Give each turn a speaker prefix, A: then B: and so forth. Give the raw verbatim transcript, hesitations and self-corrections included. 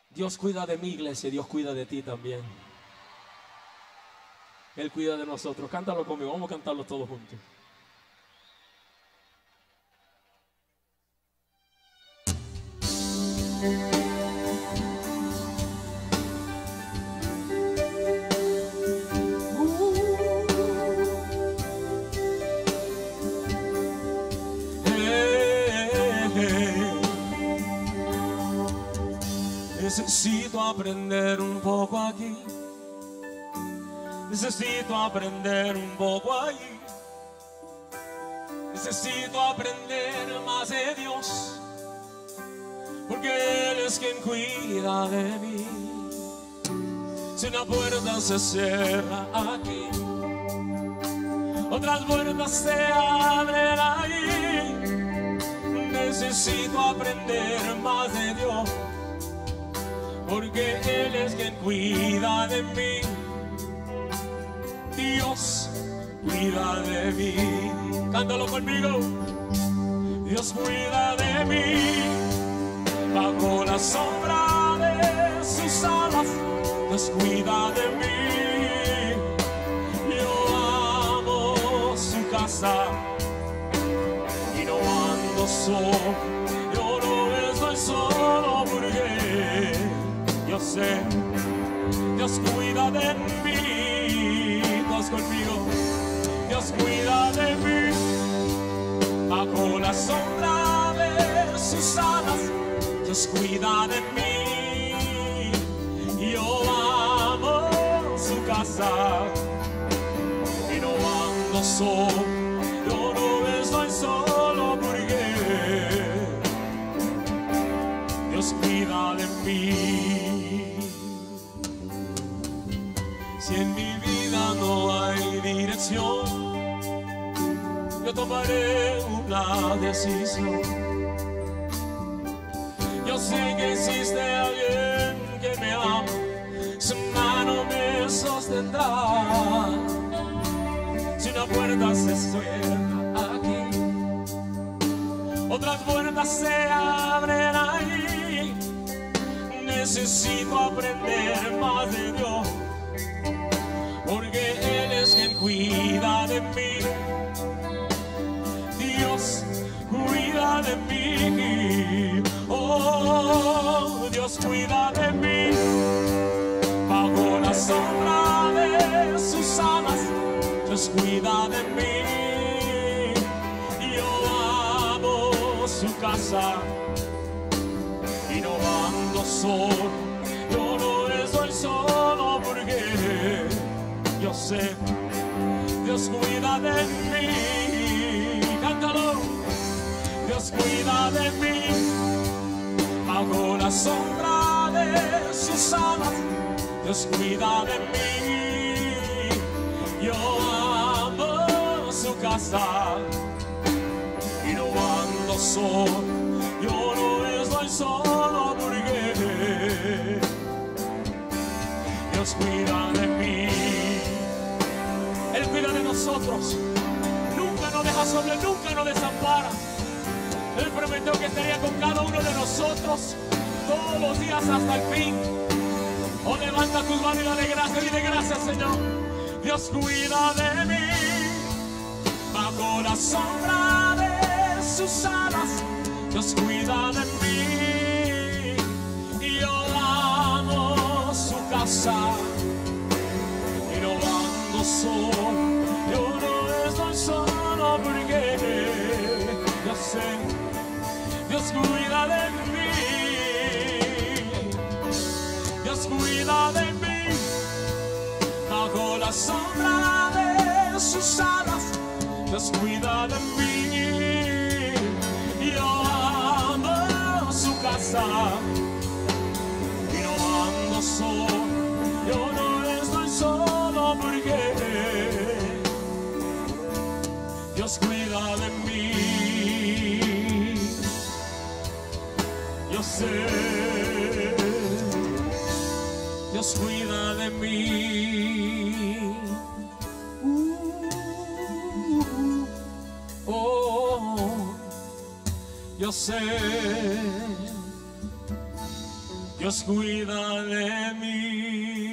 A: Dios cuida de mi iglesia, Dios cuida de ti también. Él cuida de nosotros. Cántalo conmigo, vamos a cantarlo todos juntos. Necesito aprender un poco aquí, necesito aprender un poco allí, necesito aprender más de Dios, porque Él es quien cuida de mí. Si una puerta se cierra aquí, otras puertas se abren ahí. Necesito aprender más de Dios, porque Él es quien cuida de mí. Dios cuida de mí. Cántalo conmigo. Dios cuida de mí. Bajo la sombra de sus alas, Dios cuida de mí. Yo amo su casa y no ando solo. Yo no estoy solo porque yo sé, Dios cuida de mí. Todos conmigo. Dios cuida de mí. Bajo la sombra de sus alas, Dios cuida de mí. Yo amo su casa y no ando solo. Yo no estoy solo porque Dios cuida de mí. Si en mi vida no hay dirección, yo tomaré una decisión. Yo sé que existe alguien que me ama, su mano me sostendrá. Si una puerta se cierra aquí, otras puertas se abren ahí. Necesito aprender más de Dios, porque Él es quien cuida de mí. Dios cuida de mí. Oh, Dios cuida de mí. Bajo la sombra de sus alas, Dios cuida de mí. Yo amo su casa y no ando solo. Yo no estoy solo porque yo sé, Dios cuida de mí. Cántalo. Dios cuida de mí. Bajo la sombra de sus alas, Dios cuida de mí. Yo amo su casa y no ando solo. Yo no estoy solo porque Dios cuida de mí. Él cuida de nosotros. Nunca nos deja solo, nunca nos desampara. Él prometió que estaría con cada uno de nosotros todos los días hasta el fin. Oh, levanta tus manos y dale gracias. Dile gracias, Señor. Dios cuida de mí. Bajo la sombra de sus alas, Dios cuida de mí. Y yo amo su casa y no ando solo. Yo no estoy solo porque yo sé, Dios cuida de mí. Dios cuida de mí. Bajo la sombra de sus alas, Dios cuida de mí. Yo amo su casa y no ando solo. Yo no estoy solo porque Dios cuida de mí. Yo sé, Dios cuida de mí. Uh, oh, yo sé Dios cuida de mí.